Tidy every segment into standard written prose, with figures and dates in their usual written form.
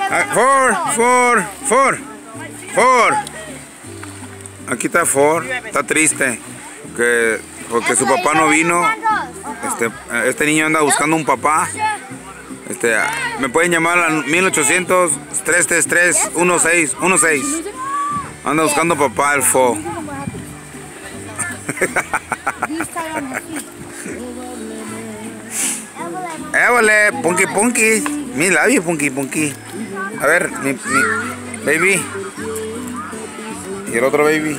Ford. Aquí está Ford. Está triste. Porque su papá no vino. Este niño anda buscando un papá. Me pueden llamar al 1800-333-1616. Anda buscando papá el Ford. Évole, punky. Mi labio, punky. A ver, mi baby. Y el otro baby.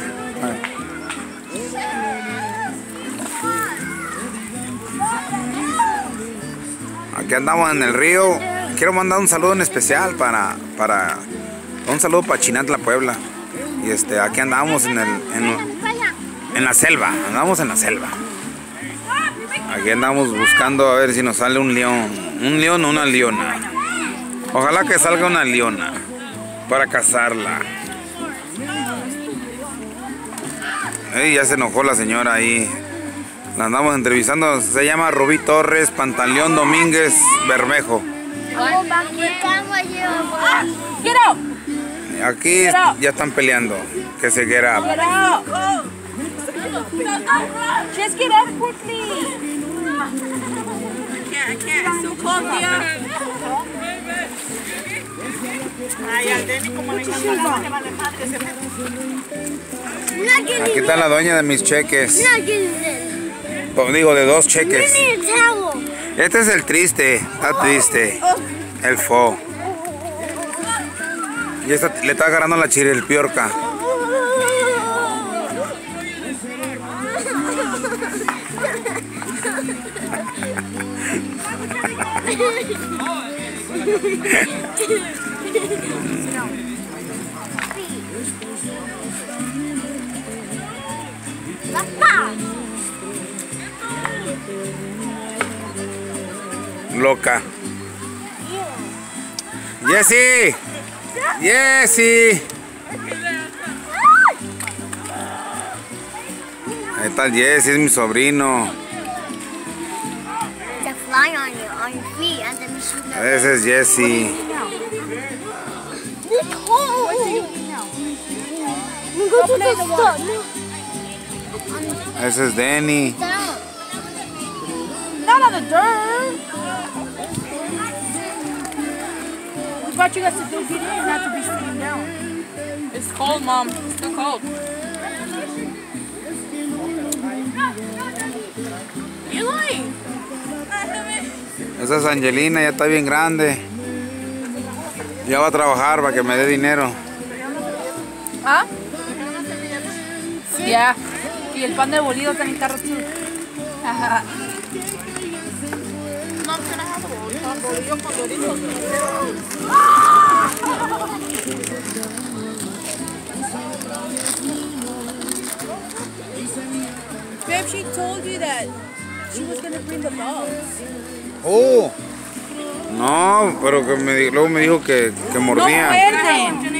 Aquí andamos en el río. Quiero mandar un saludo en especial un saludo para Chinantla, Puebla. Y aquí andamos en la selva. Andamos en la selva. Aquí andamos buscando a ver si nos sale un león. Un león o una leona. Ojalá que salga una leona para cazarla. Ya se enojó la señora ahí. La andamos entrevistando. Se llama Rubí Torres Pantaleón Domínguez Bermejo. Aquí ya están peleando. Que se get up. Just get up quickly. I can't. It's so cold here. Ay, al Denny como le encanta, le vale madre ese perro. Aquí está la dueña de mis cheques. Digo, de 2 cheques. Este es el triste. Está triste. El Fo. Y le está agarrando la chirilpiorca. Loca. Jessie. Ahí está el Jesse, es mi sobrino. Ese es Jesse. Ese es Denny. Not on the dirt. What you got to do? Get in, not to be sitting down. It's cold, Mom. It's too cold. Eli. Esa es Angelina, ya está bien grande. Ya va a trabajar para que me dé dinero. ¿Ah? Ya. Y el pan de bolido también está roto. Ajá. Babe, she told you that she was going to bring the dogs. Oh. No, pero luego me dijo que mordía. No muerden.